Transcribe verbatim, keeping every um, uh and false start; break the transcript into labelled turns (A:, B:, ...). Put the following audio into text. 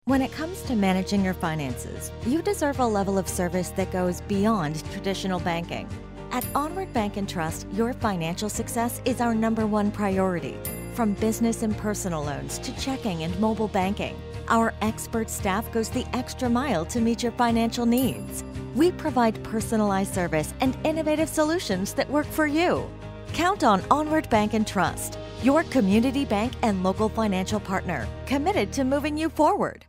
A: When it comes to managing your finances, you deserve a level of service that goes beyond traditional banking. At Ohnward Bank and Trust, your financial success is our number one priority. From business and personal loans to checking and mobile banking, our expert staff goes the extra mile to meet your financial needs. We provide personalized service and innovative solutions that work for you. Count on Ohnward Bank and Trust, your community bank and local financial partner, committed to moving you forward.